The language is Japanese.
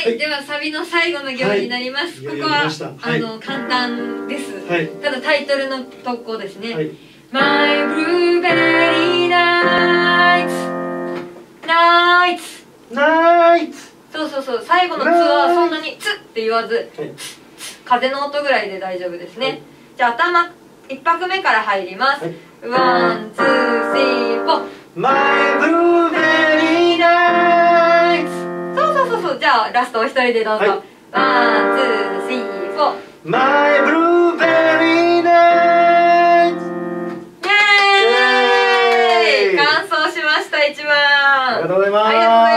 、ではサビの最後の行になります。ここは簡単です。ただタイトルのとこですね。My blueberry nights nights。そうそうそう、最後の「つ」はそんなに「つ」って言わず、風の音ぐらいで大丈夫ですね。じゃあ頭1拍目から入ります。ワン、ツー、スリー、フォー。My blueberry nights。そうそうそうそう、じゃあラストお一人でどうぞ。ワン、ツー、スリー、フォー。My blueberry nights。イエーイ！完走しました、1番。ありがとうございます。